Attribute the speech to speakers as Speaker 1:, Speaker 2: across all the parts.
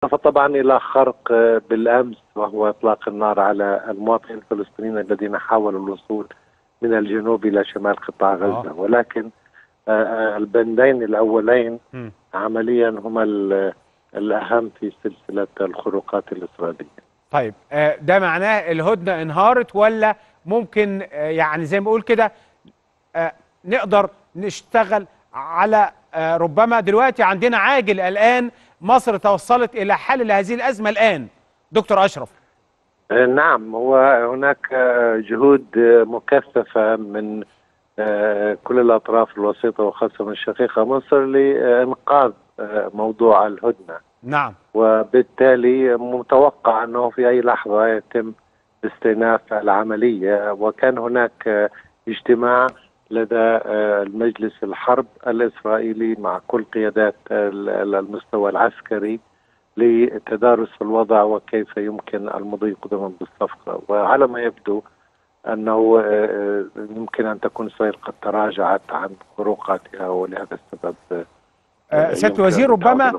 Speaker 1: إضافة طبعا إلى خرق بالأمس، وهو إطلاق النار على المواطنين الفلسطينيين الذين حاولوا الوصول من الجنوب إلى شمال قطاع غزة. ولكن البندين الأولين عمليا هما الأهم في سلسلة الخروقات الإسرائيلية.
Speaker 2: طيب ده معناه الهدنة انهارت، ولا ممكن يعني زي ما بقول كده نقدر نشتغل على ربما دلوقتي عندنا عاجل الآن مصر توصلت إلى حل لهذه الأزمة الآن دكتور أشرف؟
Speaker 1: نعم، هو هناك جهود مكثفة من كل الأطراف الوسيطة وخاصة من الشقيقة مصر لإنقاذ موضوع الهدنة.
Speaker 2: نعم.
Speaker 1: وبالتالي متوقع أنه في أي لحظة يتم استئناف العملية، وكان هناك اجتماع لدى المجلس الحرب الإسرائيلي مع كل قيادات المستوى العسكري لتدارس الوضع وكيف يمكن المضي قدما بالصفقة. وعلى ما يبدو أنه يمكن أن تكون إسرائيل قد تراجعت عن خروقاتها، ولهذا السبب
Speaker 2: سيادة الوزير ربما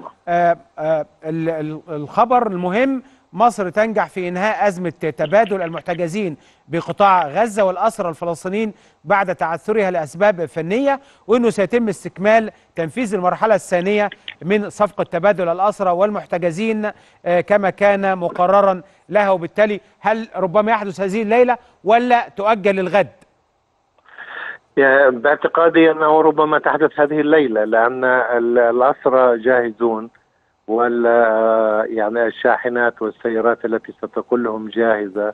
Speaker 2: الخبر المهم مصر تنجح في إنهاء أزمة تبادل المحتجزين بقطاع غزة والأسرى الفلسطينيين بعد تعثرها لأسباب فنية، وأنه سيتم استكمال تنفيذ المرحلة الثانية من صفقة تبادل الأسرى والمحتجزين كما كان مقررا لها. وبالتالي هل ربما يحدث هذه الليلة ولا تؤجل للغد؟
Speaker 1: باعتقادي أنه ربما تحدث هذه الليلة، لأن الأسرى جاهزون، يعني الشاحنات والسيارات التي ستكون لهم جاهزة.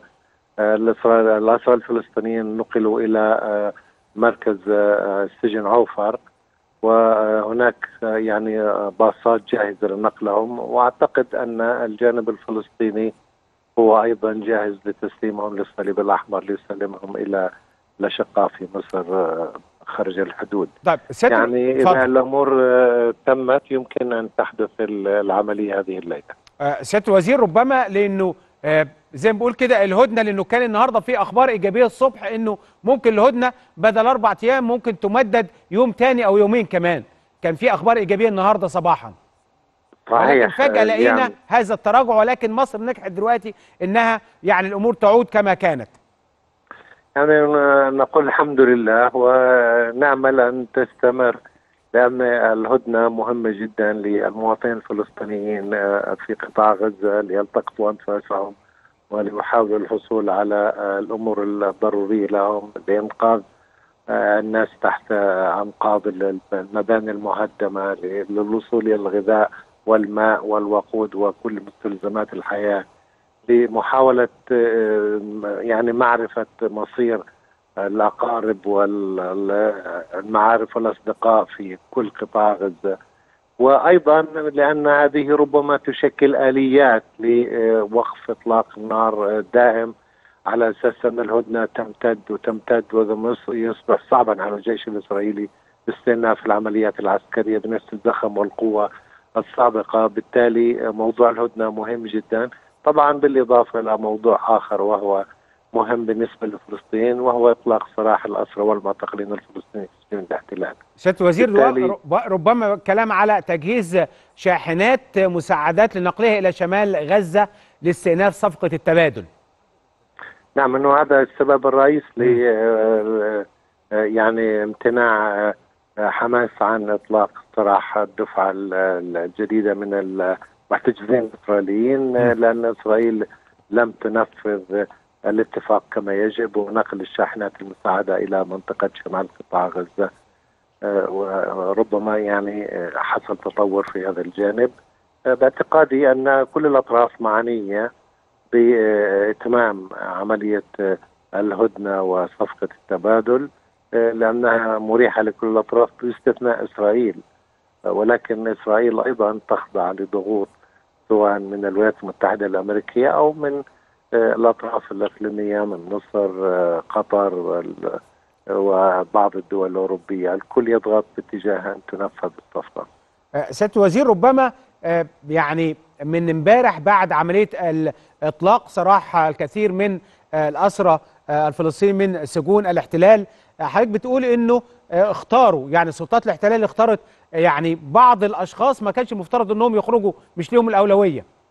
Speaker 1: الأسرى الفلسطينيين نقلوا إلى مركز سجن عوفر، وهناك يعني باصات جاهزة لنقلهم، وأعتقد أن الجانب الفلسطيني هو أيضا جاهز لتسليمهم للصليب الأحمر ليسلمهم إلى الأشقاء في مصر خارج الحدود.
Speaker 2: طيب
Speaker 1: يعني إذا الأمور تمت يمكن أن تحدث العملية هذه الليلة.
Speaker 2: سيادة الوزير ربما لأنه زي ما بقول كده الهدنة، لأنه كان النهاردة في أخبار إيجابية الصبح أنه ممكن الهدنة بدل 4 أيام ممكن تمدد يوم تاني أو يومين كمان. كان في أخبار إيجابية النهاردة صباحا.
Speaker 1: صحيح.
Speaker 2: ولكن فجأة لقينا يعني هذا التراجع، ولكن مصر نجحت دلوقتي أنها يعني الأمور تعود كما كانت.
Speaker 1: يعني نقول الحمد لله ونأمل أن تستمر، لأن الهدنة مهمة جدا للمواطنين الفلسطينيين في قطاع غزة ليلتقطوا أنفاسهم وليحاولوا الحصول على الأمور الضرورية لهم لإنقاذ الناس تحت أنقاض المباني المهدمة للوصول إلى الغذاء والماء والوقود وكل مستلزمات الحياة، لمحاولة يعني معرفة مصير الأقارب والمعارف والأصدقاء في كل قطاع غزة. وأيضا لأن هذه ربما تشكل آليات لوقف إطلاق النار دائم، على أساس أن الهدنة تمتد ويصبح صعبا على الجيش الإسرائيلي استئناف العمليات العسكرية بنفس الزخم والقوة السابقة. بالتالي موضوع الهدنة مهم جدا، طبعا بالإضافة إلى موضوع آخر وهو مهم بالنسبة للفلسطينيين، وهو إطلاق سراح الأسرى والمعتقلين الفلسطينيين من الاحتلال.
Speaker 2: سيادة الوزير ربما كلام على تجهيز شاحنات مساعدات لنقلها إلى شمال غزة لاستئناف صفقة التبادل.
Speaker 1: نعم، إنه هذا السبب الرئيس ل يعني امتناع حماس عن إطلاق سراح الدفعة الجديدة من المحتجزين الإسرائيليين، لأن إسرائيل لم تنفذ الاتفاق كما يجب، ونقل الشاحنات المساعدة إلى منطقة شمال قطاع غزة وربما يعني حصل تطور في هذا الجانب. باعتقادي أن كل الأطراف معنية بإتمام عملية الهدنة وصفقة التبادل، لأنها مريحة لكل الأطراف باستثناء إسرائيل، ولكن إسرائيل أيضا تخضع لضغوط سواء من الولايات المتحدة الأمريكية أو من الأطراف الإقليمية من مصر قطر وبعض الدول الأوروبية. الكل يضغط باتجاه أن تنفذ الصفقة.
Speaker 2: سيادة الوزير ربما يعني من امبارح بعد عملية إطلاق سراح الكثير من الأسرى الفلسطينيين من سجون الاحتلال، حضرتك بتقول إنه اختاروا يعني سلطات الاحتلال اختارت يعني بعض الأشخاص ما كانش المفترض إنهم يخرجوا، مش ليهم الأولوية.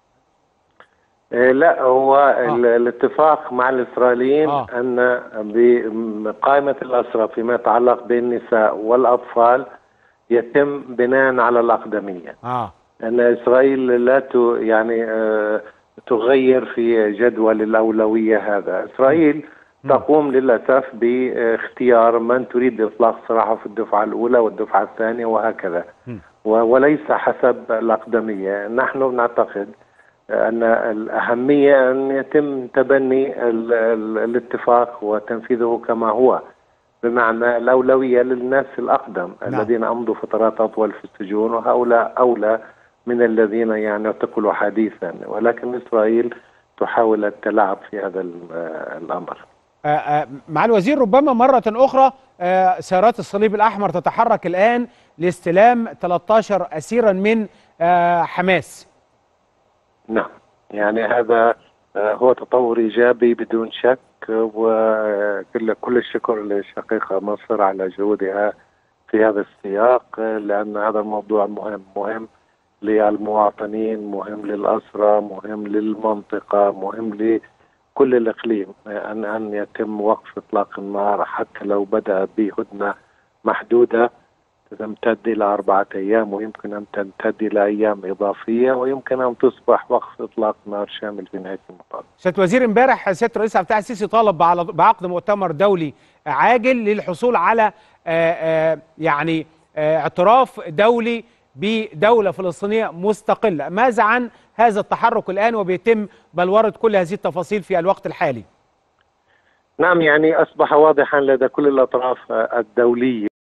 Speaker 1: لا، هو الاتفاق مع الإسرائيليين أن بقائمة الأسرى فيما يتعلق بالنساء والأطفال يتم بناء على الأقدمية. أن إسرائيل لا يعني تغير في جدول الأولوية هذا. إسرائيل تقوم للأسف باختيار من تريد إطلاق سراحه في الدفعة الأولى والدفعة الثانية وهكذا، وليس حسب الأقدمية. نحن نعتقد أن الأهمية أن يتم تبني الاتفاق وتنفيذه كما هو، بمعنى الأولوية للناس الأقدم الذين أمضوا فترات أطول في السجون، وهؤلاء أولى من الذين يعني اعتقلوا حديثا، ولكن إسرائيل تحاول التلاعب في هذا الأمر.
Speaker 2: مع الوزير، ربما مرة أخرى سيارات الصليب الأحمر تتحرك الآن لاستلام 13 أسيرا من حماس.
Speaker 1: نعم، يعني هذا هو تطور إيجابي بدون شك، وكل الشكر للشقيقة مصر على جهودها في هذا السياق، لأن هذا الموضوع مهم للمواطنين، مهم للأسرى، مهم للمنطقة، مهم لكل الإقليم، أن يتم وقف إطلاق النار حتى لو بدأ بهدنة محدودة تمتد إلى 4 أيام، ويمكن أن تمتد إلى أيام إضافية، ويمكن أن تصبح وقف إطلاق نار شامل في نهاية المطاف.
Speaker 2: سيادة الوزير، امبارح سيادة الرئيس عبد الفتاح السيسي طالب بعقد مؤتمر دولي عاجل للحصول على يعني اعتراف دولي بدولة فلسطينية مستقلة. ماذا عن هذا التحرك الآن وبيتم بلورة كل هذه التفاصيل في الوقت الحالي؟
Speaker 1: نعم، يعني أصبح واضحا لدى كل الأطراف الدولية